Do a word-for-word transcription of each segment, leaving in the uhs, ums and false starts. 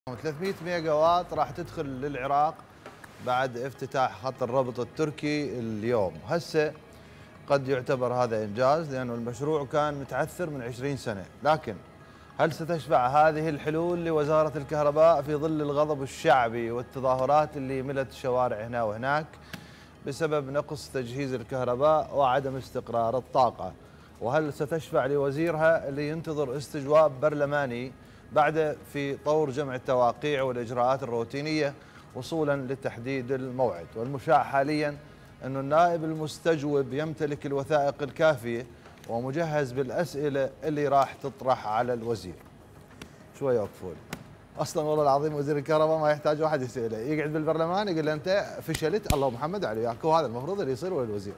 ثلاثمئة ميجا وات راح تدخل للعراق بعد افتتاح خط الربط التركي اليوم. هسه قد يعتبر هذا انجاز لانه المشروع كان متعثر من عشرين سنه، لكن هل ستشفع هذه الحلول لوزاره الكهرباء في ظل الغضب الشعبي والتظاهرات اللي ملت الشوارع هنا وهناك بسبب نقص تجهيز الكهرباء وعدم استقرار الطاقه؟ وهل ستشفع لوزيرها اللي ينتظر استجواب برلماني بعد في طور جمع التواقيع والإجراءات الروتينية وصولا لتحديد الموعد؟ والمشاع حاليا أن النائب المستجوب يمتلك الوثائق الكافية ومجهز بالأسئلة اللي راح تطرح على الوزير. شوي وقفوا أصلا والله العظيم وزير الكهرباء ما يحتاج واحد يسأله، يقعد بالبرلمان يقول له أنت فشلت، الله محمد عليك. وهذا المفروض اللي يصير ولا الوزير،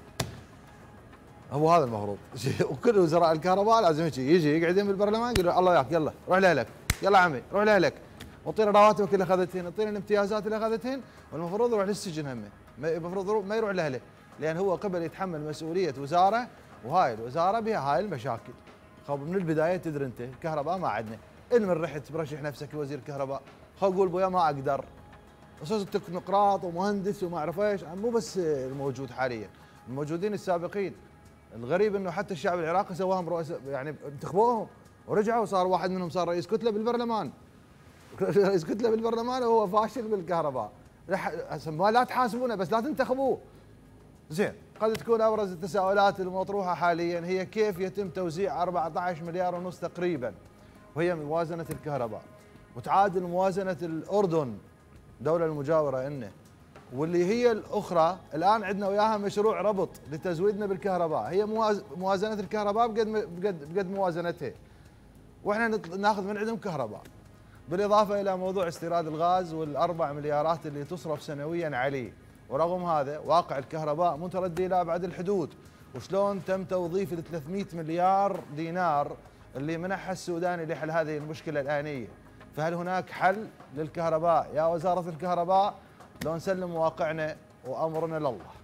هو هذا المفروض. وكل وزراء الكهرباء لازم يجي يقعدين بالبرلمان يقول الله ياك يلا روح لهلك، يلا عمي روح لهلك، وطير رواتبك اللي اخذتهن، اعطينا الامتيازات اللي اخذتهن، والمفروض يروح للسجن همه، المفروض ما يروح لاهله، لان هو قبل يتحمل مسؤوليه وزاره، وهاي الوزاره بها هاي المشاكل. خب من البدايه تدري انت الكهرباء ما عندنا، من رحت برشح نفسك وزير كهرباء، خو قول بويا ما اقدر. اساس تكنقراط ومهندس وما اعرف ايش، مو بس الموجود حاليا، الموجودين السابقين. الغريب انه حتى الشعب العراقي سواهم رؤساء، يعني انتخبوهم ورجعوا صار واحد منهم صار رئيس كتله بالبرلمان. رئيس كتله بالبرلمان وهو فاشل بالكهرباء. ما لا تحاسبونه بس لا تنتخبوه. زين، قد تكون ابرز التساؤلات المطروحه حاليا هي كيف يتم توزيع أربعة عشر مليار ونص تقريبا وهي موازنه الكهرباء وتعادل موازنه الاردن الدوله المجاوره انه، واللي هي الاخرى الان عندنا وياها مشروع ربط لتزويدنا بالكهرباء، هي موازنه الكهرباء بقد بقد بقد موازنتها، واحنا ناخذ من عندهم كهرباء، بالاضافه الى موضوع استيراد الغاز والاربع مليارات اللي تصرف سنويا عليه. ورغم هذا واقع الكهرباء متردي الى ابعد الحدود، وشلون تم توظيف ال ثلاثمئة مليار دينار اللي منحها السوداني لحل هذه المشكله الانيه؟ فهل هناك حل للكهرباء يا وزاره الكهرباء؟ لو نسلم واقعنا وامرنا لله.